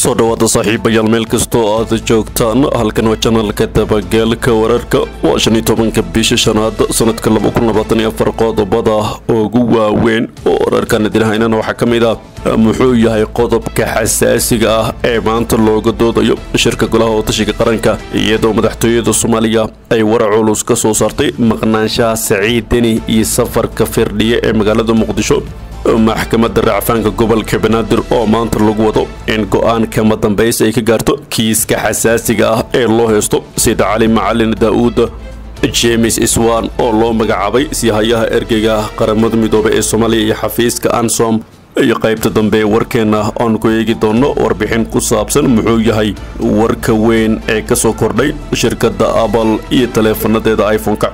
soo dhawaada saaxiibayaal meel kastoo aad joogtaan halkan waa channelka dabagalka wararka waa 15 bisha shanaad sanadka 2024 qodobada ugu waaweyn oo wararkan dinahaynana waxa kamid ah muxuu yahay qodobka xasaasiga ah ee maanta looga doodayo shirka golaha watashiga qaranka iyadoo madaxtooyada Soomaaliya ay warac culus ka soo saartay maqnaanshaha Saciid Deni iyo safarka firdhiye ee magaalada Muqdisho maxkamadda racfaanka gobolka Banaadir oo maanta lagu wado in go'aan kama dambeys ay ka gaarto kiiska xasaasiga ah ee loo heesto sida Cali Macalin Daawud James Iswan oo loo magacaabay siyahayaha ergeyga qaramada midoobay ee Soomaaliya iyo xafiiska Ansom iyo qaybta dambe warkeena aan ku eegi doono warbixin ku saabsan muxuu yahay warka weyn ee ka soo kordhay shirkadda Apple iyo taleefanadeeda iPhone-ka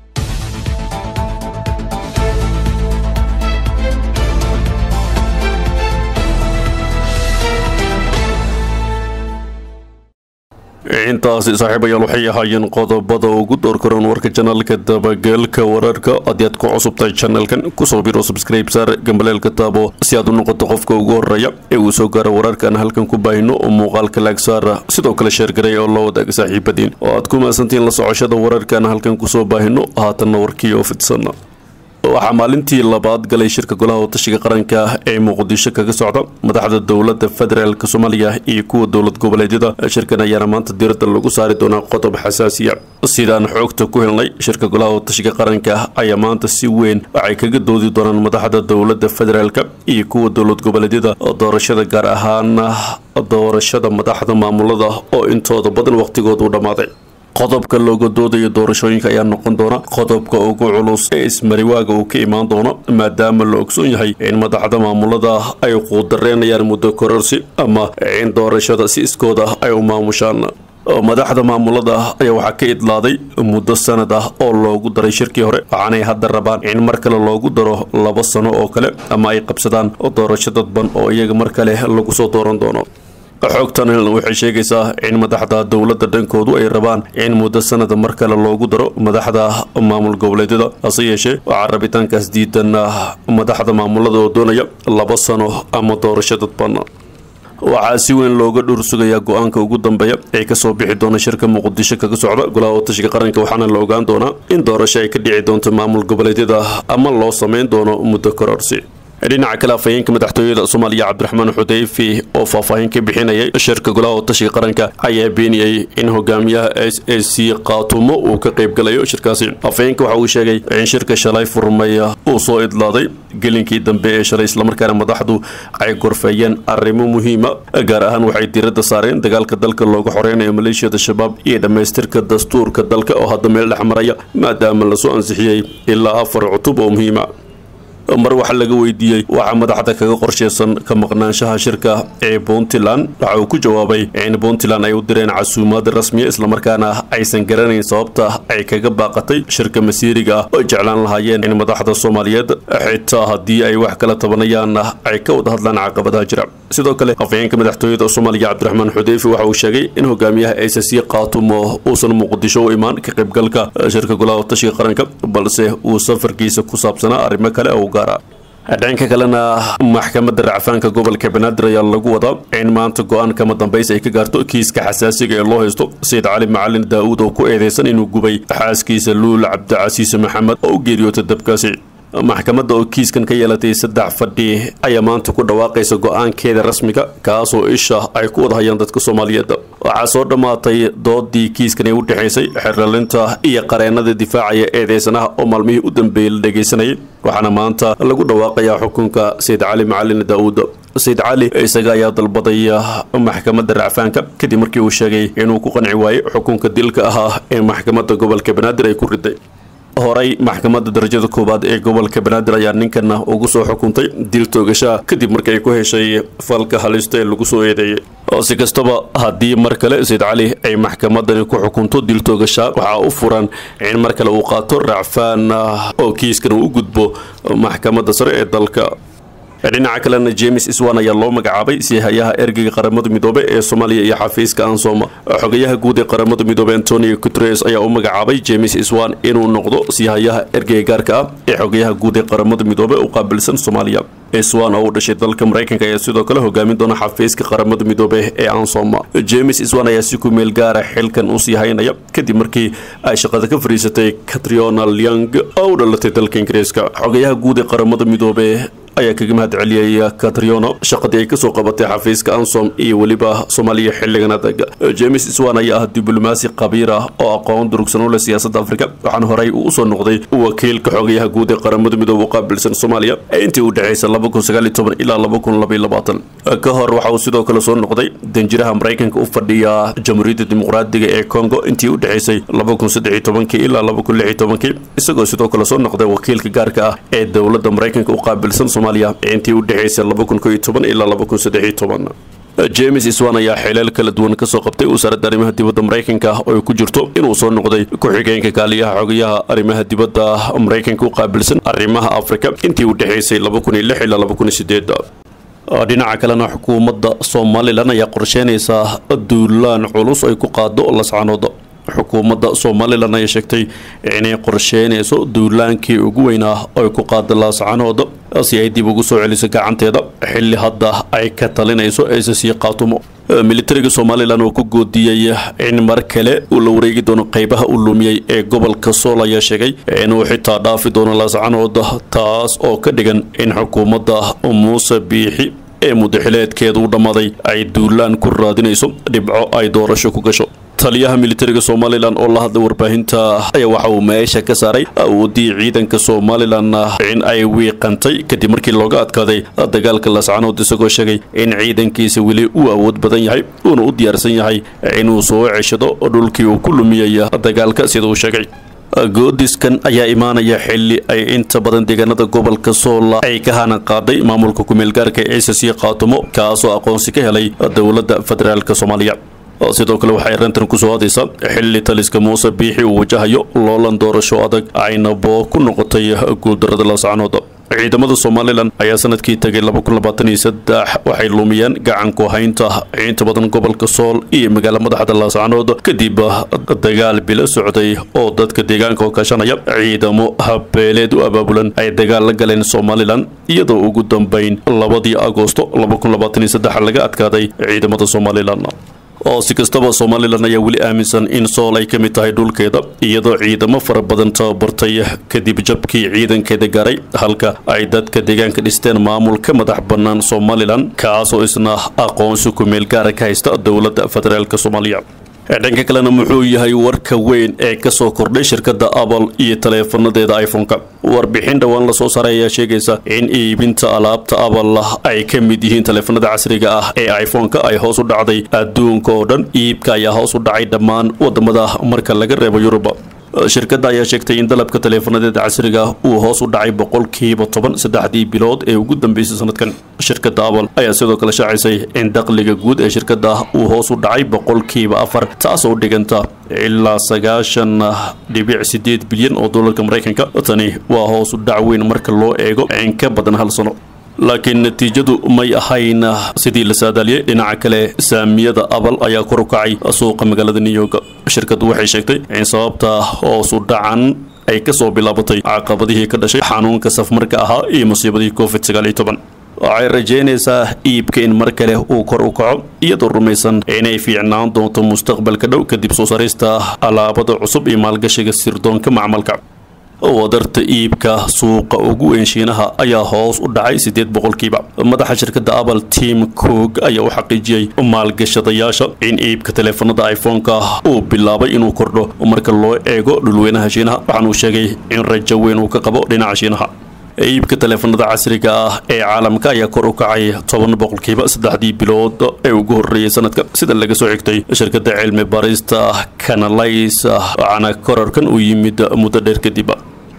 intaas saaxiibayaal waxay ahaayeen qodobada ugu doorkaroon warka channelka dabagalka wararka aad ku cusubtahay channelkan ku soo biro subscribe sar gambaleelka taabo si aad u noqoto qofka ugu horeeya ee uu soo gaaro wararkan halkan ku baahino oo muuqaalka lag saar sidoo kale share garay oo la wadaaga saaxiibadiin oo aad ku maasantiin la socoshada wararkan halkan ku soo baahino haatan warkii oo fidsan waxaa maalintii labaad galay shirka golaha watashiga qaranka ee Muqdisho kaga socda madaxda dawladda federaalka Soomaaliya iyo kuwa dawlad goboleedyada shirkan ayaa maanta diiradda lagu saari doonaa qodob xasaasi ah sidaan xogta ku helnay shirka golaha watashiga qaranka ayaa maanta si weyn waxay kaga doodi doonaan madaxda dawladda federaalka iyo kuwa dawlad goboleedyada doorashada gaar ahaan doorashada madaxda maamulada oo intooda badan waqtigoodu dhamaaday qodobka looga doodayo doorashooyinka ayaa noqon doona qodobka ugu culus ee ismariwaaga uu ka imaan doono maadaama la ogsoon yahay in madaxda maamulada ay quudareynayaan muddo kororsi ama in doorashada si iskooda ay u maamushaan madaxda maamulada ayaa waxaa ka idlaaday muddo sanad ah oo loogu daray shirkii hore waxaanay hadda rabaan in mar kale loogu daro 2 sano oo kale ama ay qabsadaan doorasho dadban oo iyaga mar kale lagu soo dooran doono xogtan waxay sheegaysaa in madaxda dawladda dhankoodu ay rabaan in muddo sanad mar kale loogu daro madaxda maamul goboleedyada hase yeeshee waxaa rabitaankaas diidan madaxda maamulada oo doonaya 2 sano ama doorasho dadban waxaa si weyn looga dhursugayaa go'aanka ugu dambeeya ee ka soo bixi doona shirka Muqdisho kaga socda golaha watashiga qaranka waxaana la ogaan doonaa in doorasho ay ka dhici doonto maamul goboleedyada ama loo sameyn doono muddo kororsi dhinaca kale afayeenka madaxtooyada Soomaaliya Cabdiraxmaan Xudeyfi oo faahfaahin ka bixinayay shirka golaha watashiga qaranka ayaa beeniyay in hogaamiyaha SAC qaatumo uu ka qayb galayo shirkaasi afayeenka waxa uu sheegay in shirka shalay furmay uu soo idlaaday gelinkii dambe ee shalay isla markaana madaxdu ay gorfayeen arrimo muhiim ah gaar ahaan waxay diiradda saareen dagaalka dalka looga xoreynayo maleeshiyada shabaab iyo dhameystirka dastuurka dalka oo hadda meel dhex maraya maadaama la soo ansixiyay ilaa 4 cutub oo muhiim ah mar waxa laga weydiiyay waxa madaxda kaga qorsheysan ka maqnaanshaha shirka ee Puntland waxa uu ku jawaabay in Puntland ay u direen casuumad rasmi isla markaana aysan garanayn sababta ay kaga baaqatay shirka masiiriga oo jeclaan lahaayeen in madaxda Soomaaliyeed xitaa haddii ay wax kala tabanayaan ay ka wada hadlaan caqabadaha jira sidoo kale afayeenka madaxtooyada Soomaaliya Cabdiraxmaan Xudeyfi waxa uu sheegay in hogaamiyaha SAC qaatumo uusan Muqdisho u imaan ka qaybgalka shirka golaha watashiga qaranka balse uu safarkiisa ku saabsanaa arrimo kale oo dhanka kalena maxkamadda racfaanka gobolka Banaadir ayaa lagu wadaa in maanta go'aan kama dambeys ay ka gaarto kiiska xasaasiga ee loo heesto Saciid Cali Macalin Daawud oo ku eedeysan inuu gubay xaaskiisa Luul Cabdicasiis Maxamed oo geeriyootay dabkaasi maxkamadda oo kiiskan ka yeelatay 3 fadhi ayaa maanta ku dhawaaqaysa go'aankeeda rasmiga kaas oo isha ay ku wada hayaan dadka Soomaaliyeed waxaa soo dhamaatay doodii kiiskan ee u dhaxaysay xirralinta iyo qareenada difaacaya eedeysanaha oo maalmihii u dambeeyay la dhageysanayay waxaana maanta lagu dhawaaqayaa xukunka Saciid Cali Macalin Daawud Saciid Cali isaga ayaa dalbaday maxkamadda racfaanka kadib markii uu sheegay inuu ku qanci waayay xukunka dilka ahaa ee maxkamadda gobolka Banaadir ay ku riday horay maxkamadda darajada koobaad ee gobolka Banaadir ayaa ninkan ugu soo xukuntay dil toogasho kadib markii ay ku heshay falka halista ee lagu soo eedeeyay si kastaba haddii mar kale Saciid Cali ay maxkamaddan ku xukunto dil toogasho waxa uu furan in mar kale uu qaato racfaan oo kiiskan uu gudbo maxkamadda sare ee dalka dhinaca kalena James Iswan ayaa loo magacaabay sihayaha ergeyga qaramada midoobay ee Soomaaliya iyo xafiiska Ansom. xogayaha guud ee qaramada midoobay Antonio Guterres ayaa u magacaabay James Iswan inuu noqdo sihayaha ergeyga gaarka ah ee xogayaha guud ee qaramada midoobay u qaabilsan Soomaaliya. Iswan oo u dhashay dalka Mareykanka ayaa sidoo kale hogaamin doona xafiiska qaramada midoobay ee Ansom. James Iswan ayaa si ku meel gaar ah xilkan u sii haynaya kadib markii ay shaqada ka fariisatay Catriona Liang oo dhalatay dalka Ingiriiska. xogayaha guud ee qaramada midoobay ayaa kaga mahad celiyay Catriona shaqadii ay ka soo qabatay xafiiska Ansom iyo waliba Soomaaliya xilligan adag. James Iswan ayaa ah diblomaasi khabiir ah oo aqoon durugsan u leh siyaasadda Afrika, waxaana horay u soo noqday wakiilka xogayaha guud ee qaramada midoobay u qaabilsan Soomaaliya intii u dhaxaysay 2019 ilaa 2022. ka hor waxa uu sidoo kale soo noqday danjiraha Mareykanka u fadhiya Jamhuuriyadda Dimuqraadiga ee Congo intii u dhaxaysay 2013 ilaa 2016, isagoo sidoo kale soo noqday wakiilka gaarka ah ee dawladda Mareykanka u qaabilsan Soomaaliya intii u dhaxaysay 2011 ilaa 2013. James Iswan ayaa xilal kala duwan ka soo qabtay wasaaradda arrimaha dibadda Mareykanka oo ku jirto inuu soo noqday ku-xigeenka kaaliyaha xogayaha arrimaha dibadda Mareykanka u qaabilsan arrimaha Afrika intii u dhaxaysay 2006 ilaa 2008. dhinaca kalena xukuumadda Somaliland ayaa qorsheynaysa duulaan culus ay ku qaado lascaanood. xukuumadda Somaliland ayaa sheegtay inay qorsheynayso duulaankii ugu weynaa oo ay ku qaado lascaanood si ay dib ugu soo celiso gacanteeda xilli hadda ay ka talinayso SSC Qaatumo. militariga Somaliland oo ku goodiyay in mar kale uu la wareegi doono qaybaha uu lumiyay ee gobolka Sool ayaa sheegay inuu xitaa dhaafi doono lascaanood, taas oo ka dhigan in xukuumadda Muuse Biixi ee muddaxileedkeedu u dhamaaday ay duulaan ku raadinayso dhibco ay doorasho ku gasho. taliyaha militariga Somaliland oo la hadlay warbaahinta ayaa waxa uu meesha ka saaray awoodii ciidanka Somaliland in ay wiiqantay kadib markii looga adkaaday dagaalka lascaanood, isagoo sheegay in ciidankiisa weli uu awood badan yahay uuna u diyaarsan yahay inuu soo ceshado dhulkii uu ku lumiyay dagaalka sida uu sheegay. goodiskan ayaa imaanaya xilli ay inta badan deegaanada gobolka Sool ay ka hana qaaday maamulka ku meel gaarka ee SSC Qaatumo, kaasoo aqoonsi ka helay dawladda federaalka Soomaaliya. sidoo kale waxay arintan ku soo hadaysaa xilli taliska Muuse Biixi uu wajahayo loolan doorasho adag ayna boo ku noqotay guuldarrada lascaanood. ciidamada Somaliland ayaa sanadkii tagay 2023 waxay lumiyeen gacan ku haynta inta badan gobolka Sool iyo magaalada madaxda lascaanood kadib dagaal bilo socday oo dadka deegaanka oo kaashanaya ciidamo habeeleed u abaabulan ay dagaal la galeen Somaliland, iyadoo ugu dambeyn 2 Agoosto 2023 laga adkaaday ciidamada Somaliland. oo si kastaba Somaliland ayaa weli aaminsan in Sool ay ka mid tahay dhulkeeda, iyadoo ciidamo fara badan tababartay kadib jabkii ciidankeeda gaaray, halka ay dadka deegaanka dhisteen maamul ka madax bannaan Somaliland kaasoo isna aqoonsi ku meel gaar ah ka haysta dawladda federaalka Soomaaliya. dhanka kalena muxuu yahay warka weyn ee ka soo kordhay shirkadda Apple iyo taleefanadeeda iPhone-ka? warbixin dhawaan la soo saaray ayaa sheegaysa in iibinta alaabta Apple ay ka mid yihiin taleefanada casriga ah ee iPhone-ka ay hoos u dhacday adduunka oo dhan. iibka ayaa hoos u dhacay dhammaan wadamada marka laga reebo Yurub. shirkadda ayaa sheegtay in dalabka taleefanadeeda casriga uu hoos u dhacay 10% saddexdii bilood ee ugu dambeysay sanadkan. shirkadda Apple ayaa sidoo kale shaacisay in dakhliga guud ee shirkadda uu hoos u dhacay 4%, taasoo dhiganta ilaa 9.8 bilyan oo dollarka Mareykanka. tani waa hoos u dhac weyn marka loo eego in ka badan hal sano, laakiin natiijadu may ahayn sidii la saadaaliyay. dhinaca kale saamiyada Apple ayaa kor u kacay suuqa magaalada New York. shirkaddu waxay sheegtay in sababta hoos u dhacan ay ka soo bilaabatay caqabadihii ka dhashay xanuunka safmarka ahaa iyo musiibadii COVID-19. waxay rajeynaysaa iibka in mar kale uu kor u kaco, iyadoo rumaysan inay fiicnaan doonto mustaqbalka dhow kadib soo saarista alaabada cusub iyo maalgashiga sirdoonka macmalka. wadarta iibka suuqa ugu weyn Shiinaha ayaa hoos u dhacay 8%. madaxa shirkadda Apple Tim Cook ayaa u xaqiijiyay maalgashadayaasha in iibka taleefanada iPhone-ka uu bilaabay inuu kordho marka loo eego dhulweynaha Shiinaha, waxaana uu sheegay in rajo weyn uu ka qabo dhinaca Shiinaha. iibka taleefanada casriga ah ee caalamka ayaa kor u kacay 10% saddexdii bilood ee ugu horreeyay sanadka, sida laga soo xigtay shirkadda cilmi baarista Canalys, waxaana kororkan u yimid muddo dheer kadib.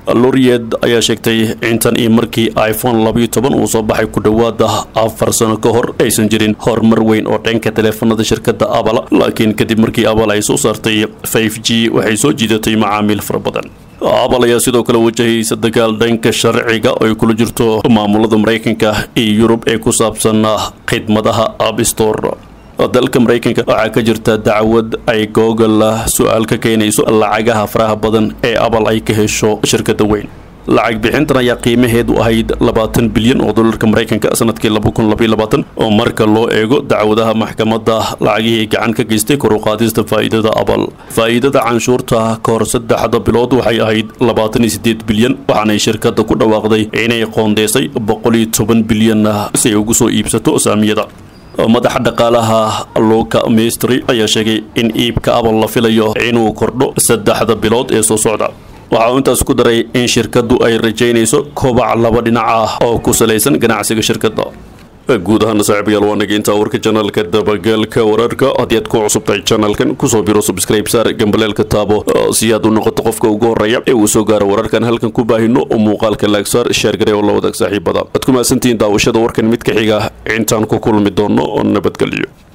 L'Oreal ayaa sheegtay intan iyo markii iPhone 12 uu soo baxay ku dhawaad 4 sano ka hor aysan jirin horumar weyn oo dhanka telefoonada shirkadda Apple, laakiin kadib markii Apple ay soo saartay 5G waxay soo jiidatay macaamiil fara badan. Apple ayaa sidoo kale wajahaysa dagaal dhanka sharciga oo ay kula jirto maamulada Mareykanka iyo Yurub ee ku saabsan khidmadaha App Store. dalka Mareykanka waxaa ka jirta dacwad ay Google su'aal ka keenayso lacagaha faraha badan ee Apple ay ka hesho shirkadda weyn. lacag bixintan ayaa qiimaheedu ahayd $20 bilyan oo dollarka Mareykanka sanadkii 2022 oo marka loo eego dacwadaha maxkamadda lacagihii gacan ka geystay kor u qaadista faa'iidada Apple. faa'iidada canshuurta ka hor 3 bilood waxay ahayd $28 bilyan, waxaana shirkadda ku dhawaaqday inay qoondeysay $110 bilyan si ay ugu soo iibsato saamiyada. madaxa dhaqaalaha Luca Maestri ayaa sheegay in iibka Apple la filayo inuu kordho 3 bilood ee soo socda. waxa uu intaas ku daray in shirkaddu ay rajaynayso kobac laba dhinac ah oo ku salaysan ganacsiga shirkadda. guud ahaan saaxiibayaal waa naga intaa warka channelka dabagalka wararka. haddii aad ku cusubtahay channelkan kusoo biro subscribe saar gambaleelka taabo si aad u noqoto qofka ugu horeeya ee uu soo gaaro wararkan halkan ku baahino oo muuqaalka like saar share garee oo la wadaag saaxiibada. aad ku mahadsantihiin daawashada warkan mid ka xiga intaan ku kulmi doono oo nabadgelyo.